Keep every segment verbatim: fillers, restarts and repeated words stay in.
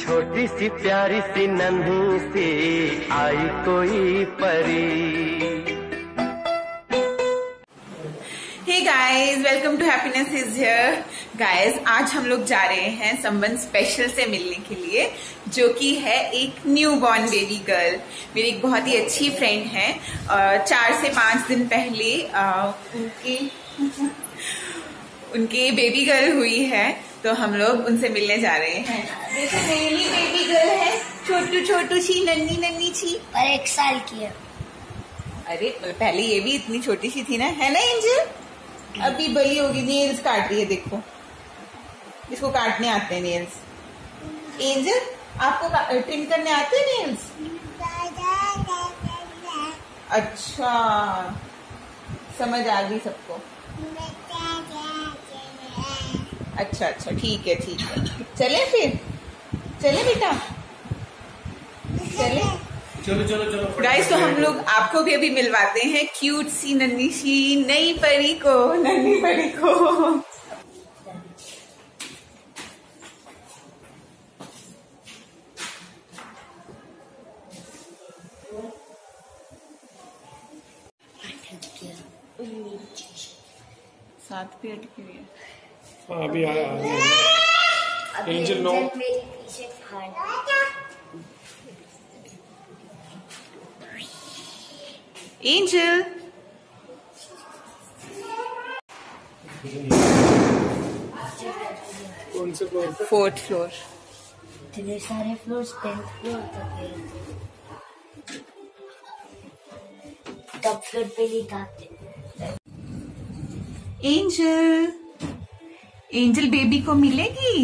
छोटी सी प्यारी सी नन्ही सी आई कोई परी। Hey guys, welcome to happiness is here. Guys, आज हम लोग जा रहे हैं संबंध स्पेशल से मिलने के लिए, जो कि है एक न्यू बॉर्न बेबी गर्ल। मेरी एक बहुत ही अच्छी फ्रेंड है। चार से पांच दिन पहले उनके उनकी बेबी गर्ल हुई है, तो हम लोग उनसे मिलने जा रहे हैं। देखो, मेरी बेबी गर्ल है, छोटू छोटू सी नन्नी नन्नी सी, और एक साल की है। अरे पहले ये भी इतनी छोटी सी थी ना, है ना एंजल? अभी बड़ी होगी। नेल्स काट रही है, देखो इसको काटने आते हैं नेल्स। एंजल, आपको ट्रिम करने आते हैं नेल्स? अच्छा, समझ आ गई सबको। अच्छा अच्छा, ठीक है ठीक है, चले फिर, चले बेटा, चले। चलो चलो चलो गाइस, तो हम लोग आपको भी अभी मिलवाते हैं क्यूट सी नन्ही सी नई परी को, नन्ही परी को। साथ पे अटकी हुई है। हाँ, अभी आया एंजल नो। मेरे पीछे एंजल, कौन से फ्लोर पे? Fourth floor. इतने सारे फ्लोर, टेंथ फ्लोर तक है। टॉप फ्लोर पे ही था। एंजल, एंजल बेबी को मिलेगी।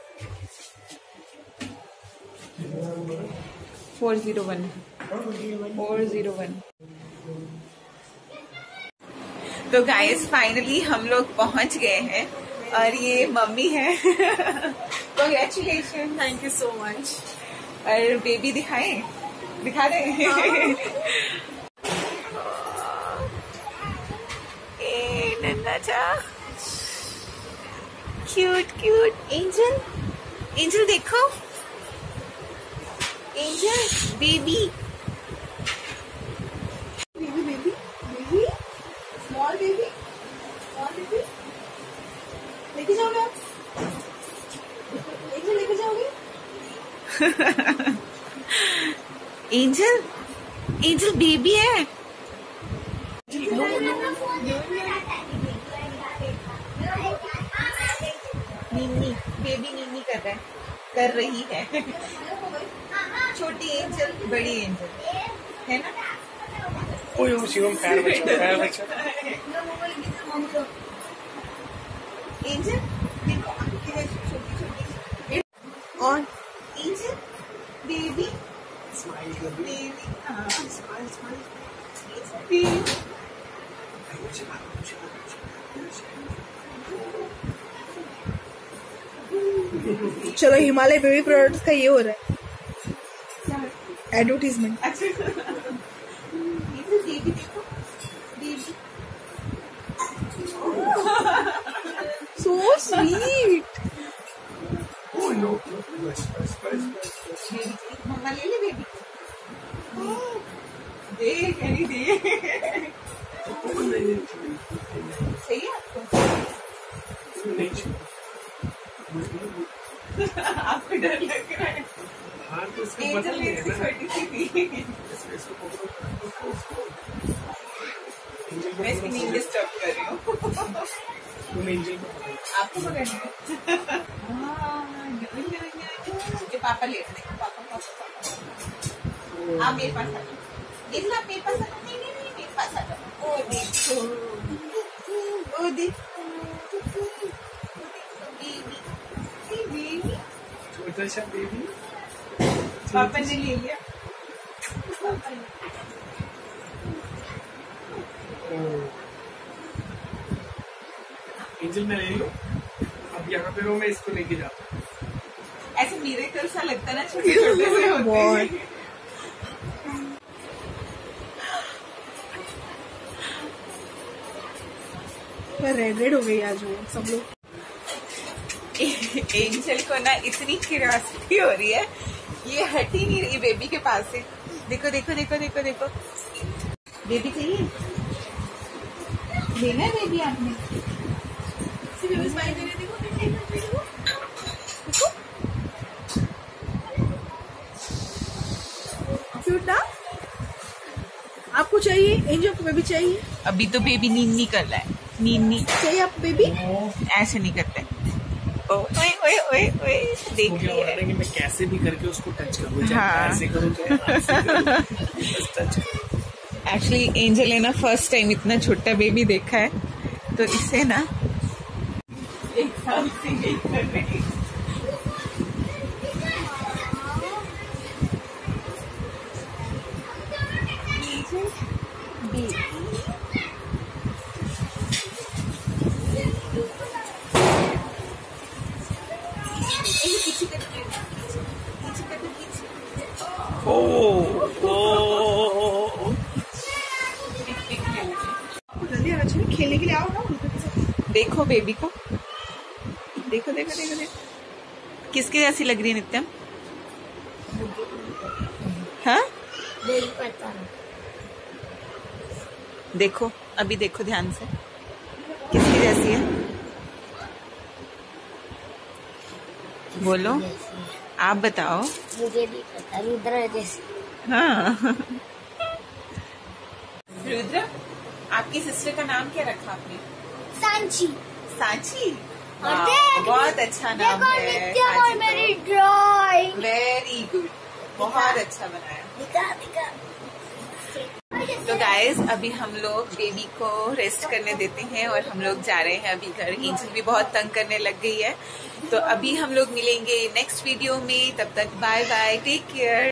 Four zero one four zero one. तो गाइस, फाइनली हम लोग पहुंच गए हैं, और ये मम्मी है। Congratulation, thank you so much. और बेबी दिखाए, दिखा दे। ए नन्ना चा, क्यूट क्यूट। एंजल, एंजल देखो, angel baby, baby baby baby, small baby, small baby. लेके जाओगे आप? एंजल लेके जाओगे? एंजल, एंजल बेबी है। नीनी, बेबी नीनी कर रहा है, कर रही है। छोटी एंजल, बड़ी एंजल, है ना? ओए ओ शिवम, पैर बचा, पैर बचा। एंजल देखो, छोटी छोटी। और एंजल बेबी, स्माइल कर रही है। बेबी, हाँ स्माइल स्माइल। बेबी। चलो, हिमालय बेबी प्रोडक्ट्स का ये हो रहा है एडवर्टीजमेंट। अच्छा, बेबी देखो, baby so sweet. Oh no, बस बस बस बस। मम्मा ले ले बेबी, दे कहीं दे। सही है आपको? आपको डर लग रहा है? हाँ, तो इसका एंजल मेरी छोटी सी थी। मैं इसकी नींद डिस्टर्ब कर रही हूँ। तुम एंजल आपको पकड़ना है। ये पापा लेट देखो, पापा पापा पापा। आप मेरे पास आ जाओ, देख लो, आप मेरे पास आ जाओ। नहीं नहीं नहीं, मेरे पास आ जाओ। ओ देखो, ओ देखो, बेबी बेबी, छोटा सा बेबी। पापा ने ले लिया। एंजल मैं ले लूं? अब यहाँ पे रो, मैं इसको लेके जाता हूँ। ऐसे मिरेकल सा लगता है ना, छोटे छोटे से होते हैं। रेड रेड हो गई आज वो सब लोग। एंजल को ना इतनी क्यूरियोसिटी हो रही है, ये हट ही नहीं रही बेबी के पास से। देखो देखो देखो देखो देखो, बेबी चाहिए, लेना है बेबी आपने। क्यूट ना? आपको चाहिए? एंजल को बेबी चाहिए? अभी तो बेबी नींद नहीं कर रहा है, नींद नहीं चाहिए आपको बेबी? ऐसे नहीं करता है। ओए ओए ओए ओए, देख लिया। कि मैं कैसे भी करके उसको टच करूँ, हाँ। ऐसे करूँ चाहे ऐसे करूँ, बस टच करूँ। एक्चुअली एंजल ने ना फर्स्ट टाइम इतना छोटा बेबी देखा है, तो इसे ना एक साल से यही कर रही है। जल्दी आना चाहिए, खेलने के लिए आओ ना उनके साथ। देखो बेबी को, देखो देखो देखो देखो, किसकी जैसी लग रही है नित्यम? हाँ नहीं पता। देखो, अभी देखो ध्यान से, किसकी जैसी है? बोलो, आप बताओ। मुझे नहीं पता, रुद्र जैसे। हाँ रुद्र, आपकी सिस्टर का नाम क्या रखा आपने? सांची। सांची। और वाह, देख, बहुत अच्छा नाम देखो है नित्यम और मेरी ड्राइंग। वेरी गुड, बहुत अच्छा बनाया। दिखा दिखा। तो गाइज अभी हम लोग बेबी को रेस्ट करने देते हैं और हम लोग जा रहे हैं अभी घर। एंजल भी बहुत तंग करने लग गई है, तो अभी हम लोग मिलेंगे नेक्स्ट वीडियो में। तब तक बाय बाय, टेक केयर।